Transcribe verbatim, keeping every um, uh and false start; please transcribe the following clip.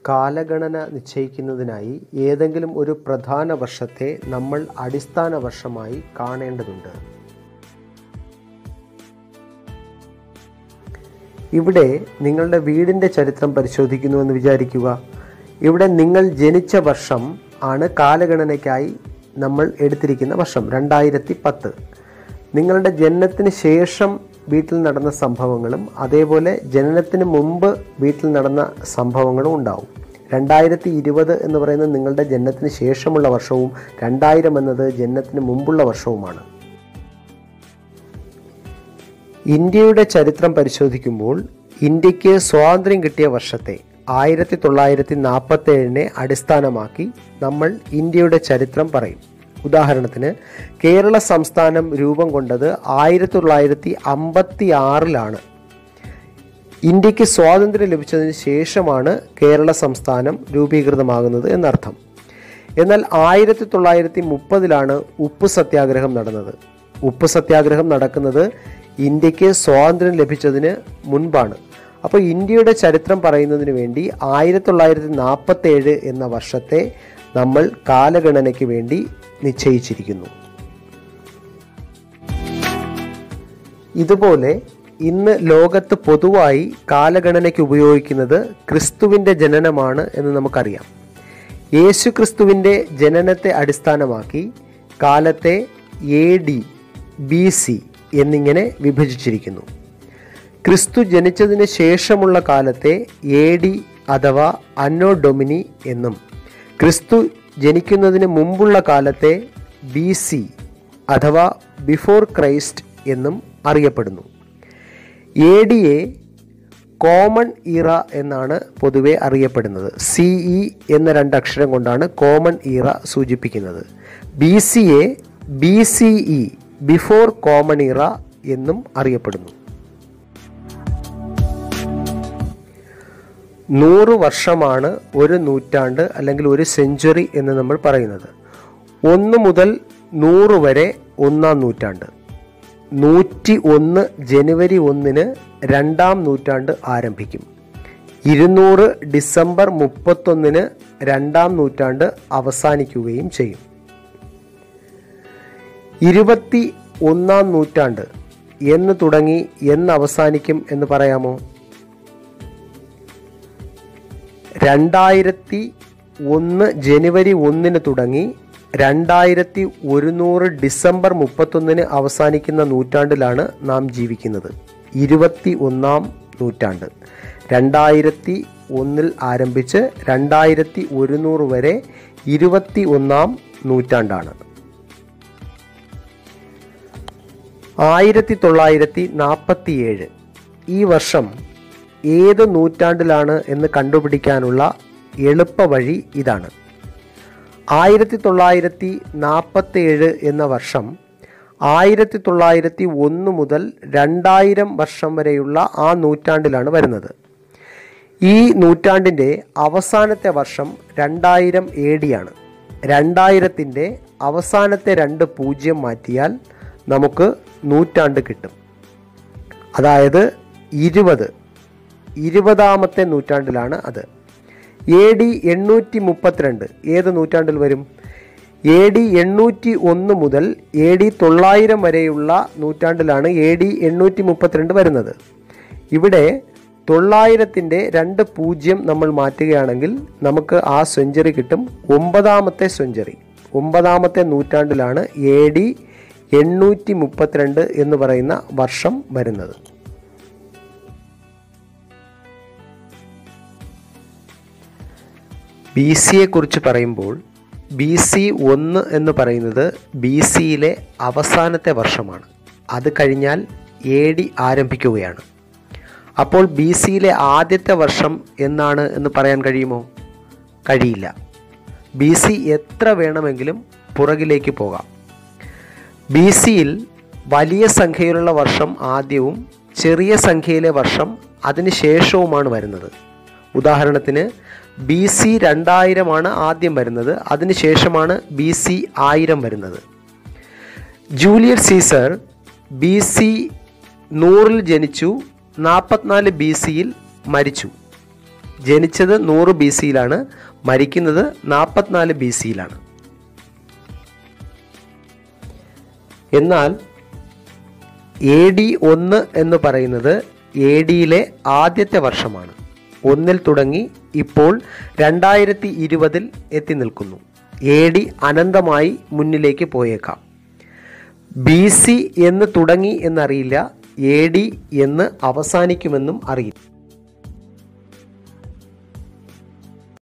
കാലഗണന നിശ്ചയിക്കുന്നതിനായി ഏതെങ്കിലും ഒരു പ്രധാന വർഷത്തെ നമ്മൾ അടിസ്ഥാന വർഷമായി കാണേണ്ടതുണ്ട്. ഇവിടെ നിങ്ങളുടെ വീടിൻ്റെ ചരിത്രം പരിശോധിക്കുന്നുവെന്ന് വിചാരിക്കുക. ഇവിടെ നിങ്ങൾ ജനിച്ച വർഷം ആണ് കാലഗണനയ്ക്കായി നമ്മൾ എടുത്തിരിക്കുന്ന വർഷം രണ്ടായിരത്തി പത്ത്. നിങ്ങളുടെ ജനനത്തിന് ശേഷം വീട്ടിൽ നടന്ന സംഭവങ്ങളും അതേപോലെ ജനനത്തിന് മുമ്പ് വീട്ടിൽ നടന്ന സംഭവങ്ങളും ഉണ്ടാവും. രണ്ടായിരത്തി ഇരുപത് എന്ന് പറയുന്നത് നിങ്ങളുടെ ജനനത്തിന് ശേഷമുള്ള വർഷവും രണ്ടായിരം എന്നത് ജനനത്തിന് മുമ്പുള്ള വർഷവുമാണ്. ഇന്ത്യയുടെ ചരിത്രം പരിശോധിക്കുമ്പോൾ ഇന്ത്യക്ക് സ്വാതന്ത്ര്യം കിട്ടിയ വർഷത്തെ ആയിരത്തി തൊള്ളായിരത്തി നാൽപ്പത്തി ഏഴിനെ അടിസ്ഥാനമാക്കി നമ്മൾ ഇന്ത്യയുടെ ചരിത്രം പറയും. ഉദാഹരണത്തിന് കേരള സംസ്ഥാനം രൂപം കൊണ്ടത് ആയിരത്തി തൊള്ളായിരത്തി അമ്പത്തി ആറിലാണ്. ഇന്ത്യക്ക് സ്വാതന്ത്ര്യം ലഭിച്ചതിന് ശേഷമാണ് കേരള സംസ്ഥാനം രൂപീകൃതമാകുന്നത് എന്നർത്ഥം. എന്നാൽ ആയിരത്തി തൊള്ളായിരത്തി മുപ്പതിലാണ് ഉപ്പ് സത്യാഗ്രഹം നടന്നത്. ഉപ്പ് സത്യാഗ്രഹം നടക്കുന്നത് ഇന്ത്യക്ക് സ്വാതന്ത്ര്യം ലഭിച്ചതിന് മുൻപാണ്. അപ്പോൾ ഇന്ത്യയുടെ ചരിത്രം പറയുന്നതിന് വേണ്ടി ആയിരത്തി തൊള്ളായിരത്തി നാൽപ്പത്തി ഏഴ് എന്ന വർഷത്തെ നമ്മൾ കാലഗണനയ്ക്ക് വേണ്ടി നിശ്ചയിച്ചിരിക്കുന്നു. ഇതുപോലെ ഇന്ന് ലോകത്ത് പൊതുവായി കാലഗണനയ്ക്ക് ഉപയോഗിക്കുന്നത് ക്രിസ്തുവിൻ്റെ ജനനമാണ് എന്ന് നമുക്കറിയാം. യേശു ക്രിസ്തുവിൻ്റെ ജനനത്തെ അടിസ്ഥാനമാക്കി കാലത്തെ എ ഡി, ബി സി എന്നിങ്ങനെ വിഭജിച്ചിരിക്കുന്നു. ക്രിസ്തു ജനിച്ചതിന് ശേഷമുള്ള കാലത്തെ എ ഡി അഥവാ അന്നോ ഡൊമിനി എന്നും ക്രിസ്തു ജനിക്കുന്നതിന് മുമ്പുള്ള കാലത്തെ ബി സി അഥവാ ബിഫോർ ക്രൈസ്റ്റ് എന്നും അറിയപ്പെടുന്നു. എ ഡിയെ കോമൺ ഇറ എന്നാണ് പൊതുവെ അറിയപ്പെടുന്നത്. സി ഇ എന്ന രണ്ടക്ഷരം കൊണ്ടാണ് കോമൺ ഇറ സൂചിപ്പിക്കുന്നത്. ബി സിയെ B C E before common era എന്നും അറിയപ്പെടുന്നു. നൂറ് വർഷമാണ് ഒരു നൂറ്റാണ്ട് അല്ലെങ്കിൽ ഒരു സെഞ്ചുറി എന്ന് നമ്മൾ പറയുന്നത്. ഒന്ന് മുതൽ നൂറ് വരെ ഒന്നാം നൂറ്റാണ്ട്. നൂറ്റി ഒന്ന് ജനുവരി ഒന്നിന് രണ്ടാം നൂറ്റാണ്ട് ആരംഭിക്കും. ഇരുന്നൂറ് ഡിസംബർ മുപ്പത്തൊന്നിന് രണ്ടാം നൂറ്റാണ്ട് അവസാനിക്കുകയും ചെയ്യും. ഇരുപത്തി ഒന്നാം നൂറ്റാണ്ട് എന്ന് തുടങ്ങി എന്ന് അവസാനിക്കും എന്ന് പറയാമോ? രണ്ടായിരത്തി ഒന്ന് ജനുവരി ഒന്നിന് തുടങ്ങി രണ്ടായിരത്തി ഒരുന്നൂറ് ഡിസംബർ മുപ്പത്തൊന്നിന് അവസാനിക്കുന്ന നൂറ്റാണ്ടിലാണ് നാം ജീവിക്കുന്നത്. ഇരുപത്തി ഒന്നാം നൂറ്റാണ്ട് രണ്ടായിരത്തി ഒന്നിൽ ആരംഭിച്ച് രണ്ടായിരത്തി ഒരുന്നൂറ് വരെ ഇരുപത്തി ഒന്നാം നൂറ്റാണ്ടാണ്. ആയിരത്തി തൊള്ളായിരത്തി നാൽപ്പത്തി ഏഴ് ഈ വർഷം ഏത് നൂറ്റാണ്ടിലാണ് എന്ന് കണ്ടുപിടിക്കാനുള്ള എളുപ്പ വഴി ഇതാണ്. ആയിരത്തി തൊള്ളായിരത്തി നാൽപ്പത്തി ഏഴ് എന്ന വർഷം ആയിരത്തി തൊള്ളായിരത്തി ഒന്ന് മുതൽ രണ്ടായിരം വർഷം വരെയുള്ള ആ നൂറ്റാണ്ടിലാണ് വരുന്നത്. ഈ നൂറ്റാണ്ടിൻ്റെ അവസാനത്തെ വർഷം രണ്ടായിരം എ ഡി ആണ്. രണ്ടായിരത്തിൻ്റെ അവസാനത്തെ രണ്ട് പൂജ്യം മാറ്റിയാൽ നമുക്ക് നൂറ്റാണ്ട് കിട്ടും. അതായത് ഇരുപത് ഇരുപതാമത്തെ നൂറ്റാണ്ടിലാണ് അത്. എ ഡി എണ്ണൂറ്റി മുപ്പത്തിരണ്ട് ഏത് നൂറ്റാണ്ടിൽ വരും? എ ഡി എണ്ണൂറ്റി ഒന്ന് മുതൽ എ ഡി തൊള്ളായിരം വരെയുള്ള നൂറ്റാണ്ടിലാണ് എ ഡി എണ്ണൂറ്റി മുപ്പത്തിരണ്ട് വരുന്നത്. ഇവിടെ തൊള്ളായിരത്തിൻ്റെ രണ്ട് പൂജ്യം നമ്മൾ മാറ്റുകയാണെങ്കിൽ നമുക്ക് ആ സെഞ്ചുറി കിട്ടും. ഒമ്പതാമത്തെ സെഞ്ചുറി ഒമ്പതാമത്തെ നൂറ്റാണ്ടിലാണ് എ ഡി എണ്ണൂറ്റി മുപ്പത്തിരണ്ട് എന്ന് പറയുന്ന വർഷം വരുന്നത്. ബി സിയെ കുറിച്ച് പറയുമ്പോൾ ബി സി ഒന്ന് എന്ന് പറയുന്നത് ബി സിയിലെ അവസാനത്തെ വർഷമാണ്. അത് കഴിഞ്ഞാൽ എ ഡി ആരംഭിക്കുകയാണ്. അപ്പോൾ ബി സിയിലെ ആദ്യത്തെ വർഷം എന്നാണ് എന്ന് പറയാൻ കഴിയുമോ? കഴിയില്ല. ബി സി എത്ര വേണമെങ്കിലും പുറകിലേക്ക് പോകാം. ബി സിയിൽ വലിയ സംഖ്യയിലുള്ള വർഷം ആദ്യവും ചെറിയ സംഖ്യയിലെ വർഷം അതിന് ശേഷവുമാണ് വരുന്നത്. ഉദാഹരണത്തിന് ബി സി രണ്ടായിരമാണ് ആദ്യം വരുന്നത്, അതിനുശേഷമാണ് ബി സി ആയിരം വരുന്നത്. ജൂലിയസ് സീസർ ബി സി നൂറിൽ ജനിച്ചു, നാൽപ്പത്തിനാല് ബി സിയിൽ മരിച്ചു. ജനിച്ചത് നൂറ് ബി സിയിലാണ്, മരിക്കുന്നത് നാൽപ്പത്തിനാല് ബി സിയിലാണ്. എന്നാൽ എ ഡി ഒന്ന് എന്ന് പറയുന്നത് എ ഡിയിലെ ആദ്യത്തെ വർഷമാണ്. ഒന്നിൽ തുടങ്ങി ഇപ്പോൾ രണ്ടായിരത്തി ഇരുപതിൽ എത്തി നിൽക്കുന്നു. എ ഡി അനന്തമായി മുന്നിലേക്ക് പോയേക്കാം. ബി സി എന്ന് തുടങ്ങി എന്നറിയില്ല, എ ഡി എന്ന് അവസാനിക്കുമെന്നും അറിയില്ല.